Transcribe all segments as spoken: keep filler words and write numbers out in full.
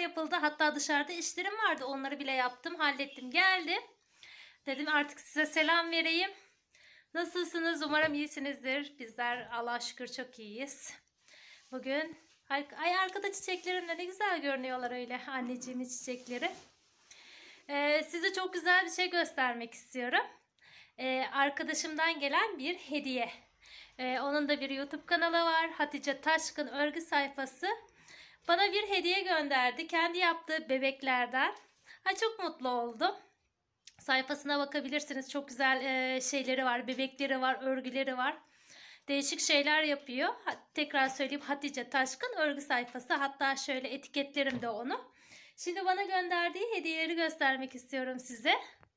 yapıldı. Hatta dışarıda işlerim vardı. Onları bile yaptım, hallettim, geldim. Dedim artık size selam vereyim. Nasılsınız? Umarım iyisinizdir. Bizler Allah'a şükür çok iyiyiz. Bugün ay arkada çiçeklerimle ne güzel görünüyorlar öyle, anneciğimin çiçekleri. Ee, size çok güzel bir şey göstermek istiyorum. Ee, arkadaşımdan gelen bir hediye. Ee, onun da bir YouTube kanalı var. Hatice Taşkın örgü sayfası. Bana bir hediye gönderdi. Kendi yaptığı bebeklerden. Ay, çok mutlu oldum. Sayfasına bakabilirsiniz. Çok güzel e, şeyleri var. Bebekleri var. Örgüleri var. Değişik şeyler yapıyor. Tekrar söyleyeyim, Hatice Taşkın örgü sayfası. Hatta şöyle etiketlerim de onu. Şimdi bana gönderdiği hediyeleri göstermek istiyorum size.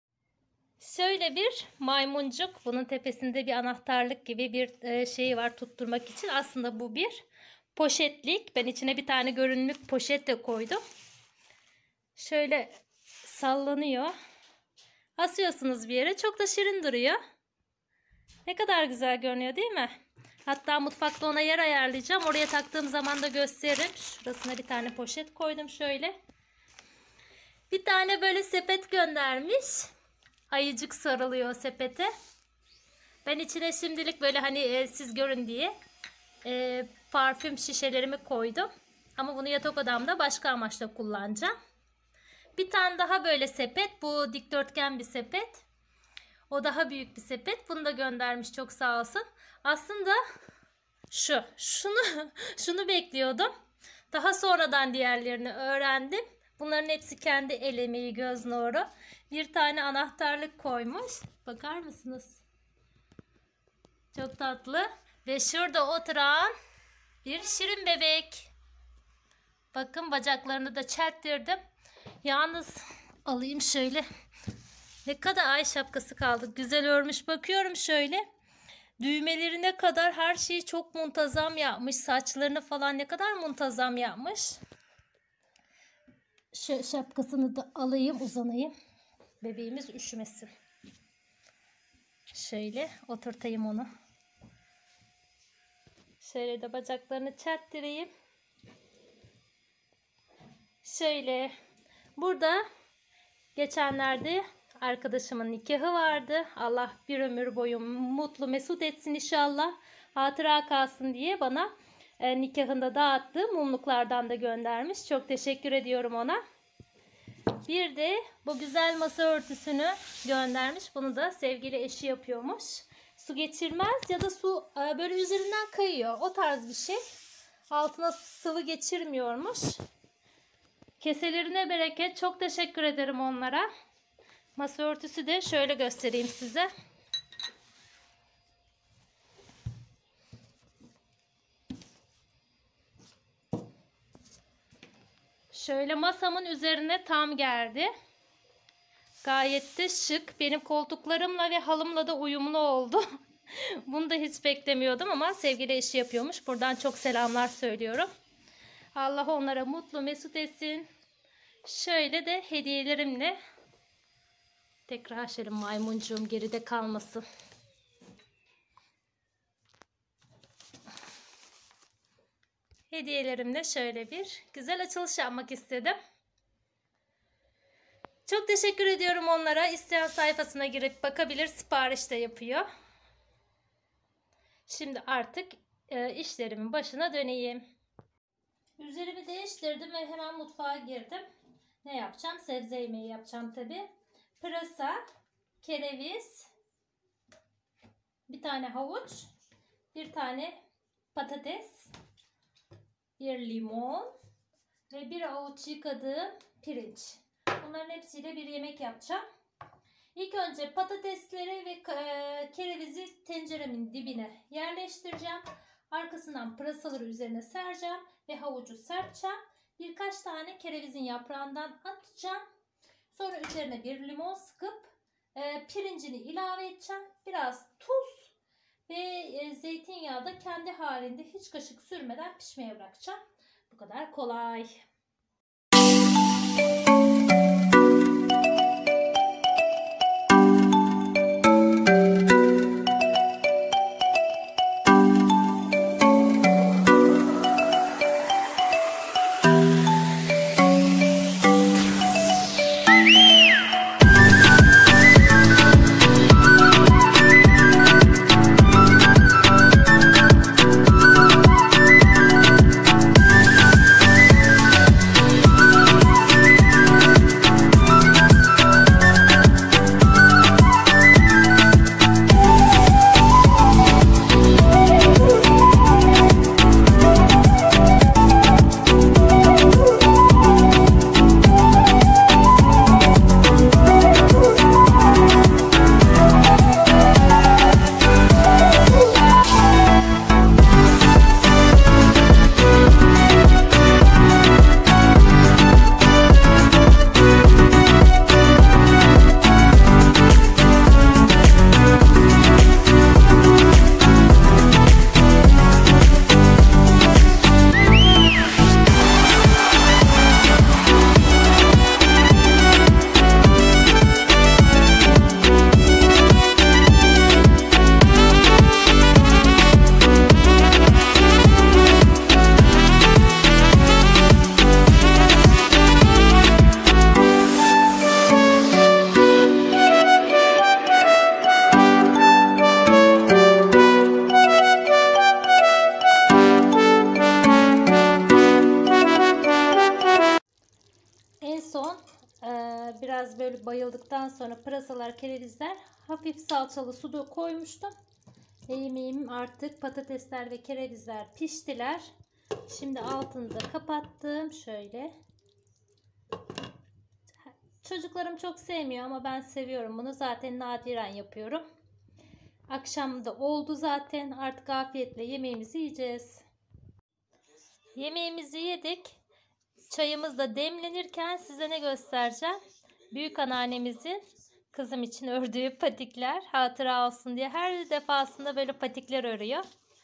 Şöyle bir maymuncuk. Bunun tepesinde bir anahtarlık gibi bir e, şey var tutturmak için. Aslında bu bir poşetlik. Ben içine bir tane görünümlük poşet de koydum. Şöyle sallanıyor. Asıyorsunuz bir yere. Çok da şirin duruyor. Ne kadar güzel görünüyor değil mi? Hatta mutfakta ona yer ayarlayacağım. Oraya taktığım zaman da gösteririm. Şurasına bir tane poşet koydum şöyle. Bir tane böyle sepet göndermiş. Ayıcık sarılıyor sepete. Ben içine şimdilik böyle hani e, siz görün diye e, parfüm şişelerimi koydum. Ama bunu yatak odamda başka amaçla kullanacağım. Bir tane daha böyle sepet. Bu dikdörtgen bir sepet. O daha büyük bir sepet. Bunu da göndermiş, çok sağ olsun. Aslında şu. Şunu, şunu bekliyordum. Daha sonradan diğerlerini öğrendim. Bunların hepsi kendi el emeği, göz nuru. Bir tane anahtarlık koymuş. Bakar mısınız? Çok tatlı. Ve şurada oturan bir şirin bebek. Bakın, bacaklarını da çelttirdim. Yalnız alayım şöyle. Ne kadar ay şapkası kaldı. Güzel örmüş. Bakıyorum şöyle. Düğmelerine kadar her şeyi çok muntazam yapmış. Saçlarını falan ne kadar muntazam yapmış. Şu şapkasını da alayım, uzanayım. Bebeğimiz üşümesin. Şöyle oturtayım onu. Şöyle de bacaklarını çarptırayım. Şöyle. Burada geçenlerde arkadaşımın nikahı vardı. Allah bir ömür boyu mutlu mesut etsin inşallah. Hatıra kalsın diye bana e, nikahında dağıttığı mumluklardan da göndermiş. Çok teşekkür ediyorum ona. Bir de bu güzel masa örtüsünü göndermiş. Bunu da sevgili eşi yapıyormuş. Su geçirmez ya da su e, böyle üzerinden kayıyor. O tarz bir şey. Altına sıvı geçirmiyormuş. Keselerine bereket. Çok teşekkür ederim onlara. Masa örtüsü de şöyle göstereyim size. Şöyle masamın üzerine tam geldi. Gayet de şık. Benim koltuklarımla ve halımla da uyumlu oldu. Bunu da hiç beklemiyordum ama sevgili eşi yapıyormuş. Buradan çok selamlar söylüyorum. Allah onlara mutlu mesut etsin. Şöyle de hediyelerimle tekrar şöyle maymuncuğum geride kalmasın. Hediyelerimle şöyle bir güzel açılış yapmak istedim. Çok teşekkür ediyorum onlara. İsteyen sayfasına girip bakabilir, sipariş de yapıyor. Şimdi artık e, işlerimin başına döneyim. Üzerimi değiştirdim ve hemen mutfağa girdim. Ne yapacağım? Sebze yemeği yapacağım tabi. Pırasa, kereviz, bir tane havuç, bir tane patates, bir limon ve bir avuç yıkadığım pirinç. Bunların hepsiyle bir yemek yapacağım. İlk önce patatesleri ve kerevizi tenceremin dibine yerleştireceğim. Arkasından pırasaları üzerine sereceğim ve havucu serpeceğim. Birkaç tane kerevizin yaprağından atacağım. Sonra üzerine bir limon sıkıp e, pirincini ilave edeceğim. Biraz tuz ve e, zeytinyağı da kendi halinde hiç kaşık sürmeden pişmeye bırakacağım. Bu kadar kolay. böyle bayıldıktan sonra pırasalar, kerevizler hafif salçalı suda koymuştum. Yemeğim artık patatesler ve kerevizler piştiler. Şimdi altını da kapattım. Şöyle. Çocuklarım çok sevmiyor ama ben seviyorum bunu. Zaten nadiren yapıyorum. Akşam da oldu zaten. Artık afiyetle yemeğimizi yiyeceğiz. Yemeğimizi yedik. Çayımız da demlenirken size ne göstereceğim? Büyük anneannemizin kızım için ördüğü patikler, hatıra olsun diye her defasında böyle patikler örüyor.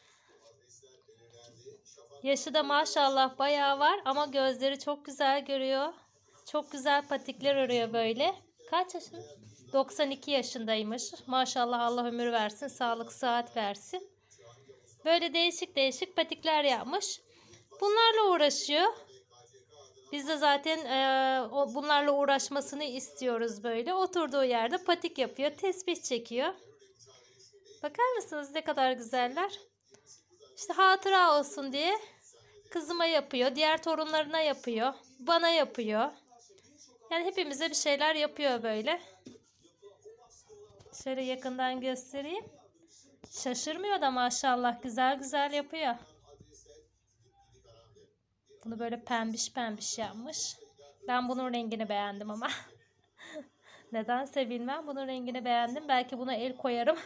Yaşı da maşallah bayağı var ama gözleri çok güzel görüyor. Çok güzel patikler örüyor böyle. Kaç yaşında? doksan iki yaşındaymış. Maşallah, Allah ömür versin, sağlık sıhhat versin. Böyle değişik değişik patikler yapmış. Bunlarla uğraşıyor. Biz de zaten e, o, bunlarla uğraşmasını istiyoruz böyle. Oturduğu yerde patik yapıyor, tesbih çekiyor. Bakar mısınız ne kadar güzeller? İşte hatıra olsun diye kızıma yapıyor, diğer torunlarına yapıyor, bana yapıyor. Yani hepimize bir şeyler yapıyor böyle. Şöyle yakından göstereyim. Şaşırmıyor da maşallah, güzel güzel yapıyor. Bunu böyle pembiş pembiş yapmış. Ben bunun rengini beğendim ama. Nedense bilmem, bunun rengini beğendim. Belki buna el koyarım.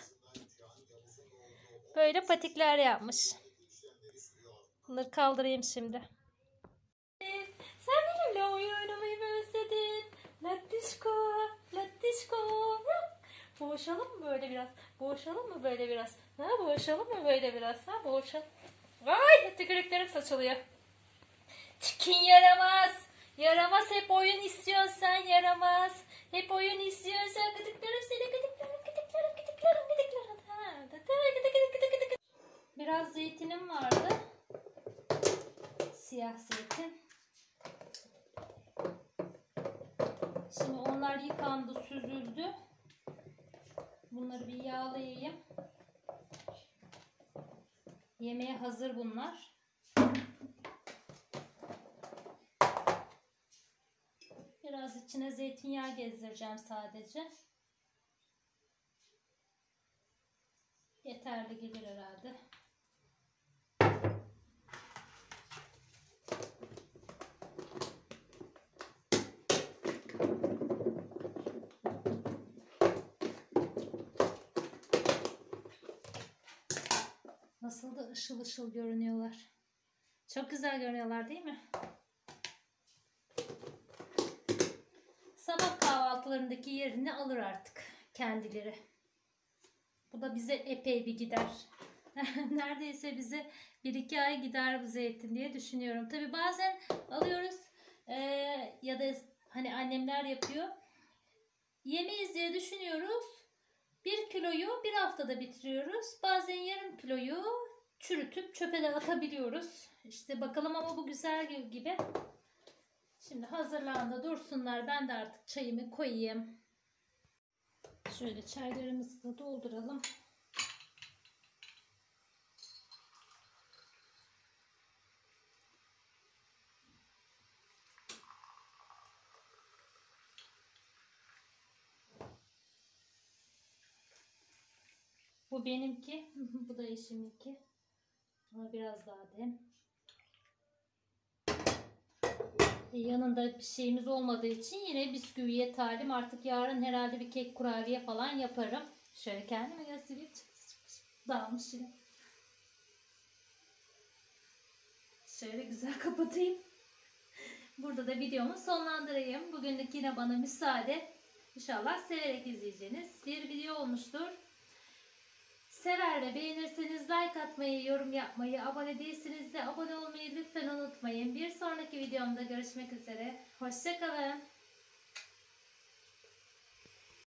Böyle patikler yapmış. Bunları kaldırayım şimdi. Sen benimle oyun oynamayı mı özledin? Latişko, latişko. Boğuşalım mı böyle biraz? Boğuşalım mı böyle biraz? Ha, boğuşalım mı böyle biraz? Ha, boğuşalım. Ay, tükürüklerim saçılıyor. Çikin yaramaz. Yaramaz, hep oyun istiyorsun sen, yaramaz. Hep oyun istiyorsan gıdıklarım seni, gıdıklarım, gıdıklarım, gıdıklarım, gıdıklarım. Ha, gıdık, gıdık, gıdık, gıdık. Biraz zeytinim vardı. Siyah zeytin. Şimdi onlar yıkandı, süzüldü. Bunları bir yağlayayım. Yemeğe hazır bunlar. Biraz içine zeytinyağı gezdireceğim sadece. Yeterli gelir herhalde. Nasıl da ışıl ışıl görünüyorlar. Çok güzel görünüyorlar değil mi? Sabah kahvaltılarındaki yerini alır artık kendileri. Bu da bize epey bir gider. Neredeyse bize bir iki ay gider bu zeytin diye düşünüyorum. Tabi bazen alıyoruz e, ya da hani annemler yapıyor. Yemeyiz diye düşünüyoruz. Bir kiloyu bir haftada bitiriyoruz. Bazen yarım kiloyu çürütüp çöpe de atabiliyoruz. İşte bakalım ama bu güzel gibi. Şimdi hazırlandı dursunlar. Ben de artık çayımı koyayım. Şöyle çaylarımızı da dolduralım. Bu benimki. Bu da eşiminki. Ama biraz daha dem. Yanında bir şeyimiz olmadığı için yine bisküviye talim. Artık yarın herhalde bir kek kurabiye falan yaparım. Şöyle kendime göstereyim. Dağılmış yine. Şöyle güzel kapatayım. Burada da videomu sonlandırayım. Bugünlük yine bana müsaade. İnşallah severek izleyeceğiniz bir video olmuştur. Sever ve beğenirseniz like atmayı, yorum yapmayı, abone değilseniz de abone olmayı lütfen unutmayın. Bir sonraki videomda görüşmek üzere. Hoşça kalın.